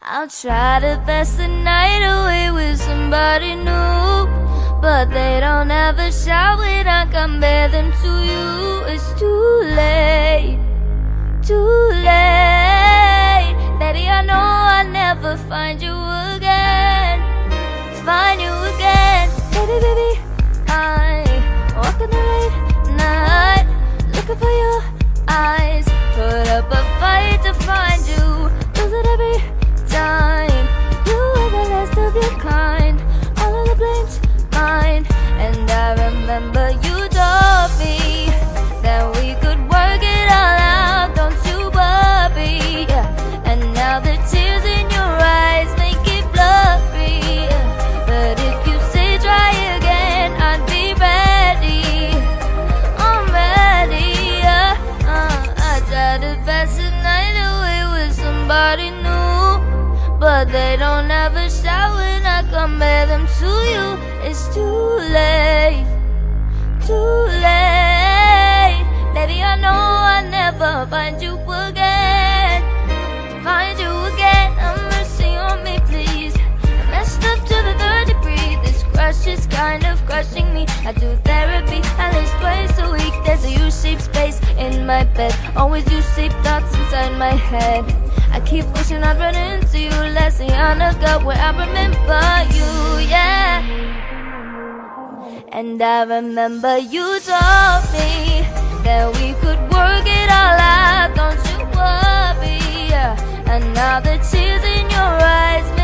I'll try to pass the night away with somebody new, but they don't ever shout when I compare them to you. It's too late, too late. Baby, I know I'll never find you again, find you again. Baby, baby, I walk in the late night, looking for your eyes, put up a fight to find you, lose it every time. You were the last of your kind, all of the blame's mine. And I remember you told me that we could work it all out, don't you worry. And now the tears in your eyes make it blurry, but if you say try again, I'd be ready. I'm ready. I try to pass the night away with somebody new, but they don't ever shout when I compare them to you. It's too late, too late. Baby, I know I'll never find you again, find you again. Have mercy on me, please. I messed up to the third degree. This crush is kind of crushing me. I do therapy at least twice a week. There's a U-shaped space in my bed, always U-shaped thoughts inside my head. I keep wishing I'd run into you. Let's see on a gut where I remember you, yeah. And I remember you told me that we could work it all out, don't you worry. And now the tears in your eyes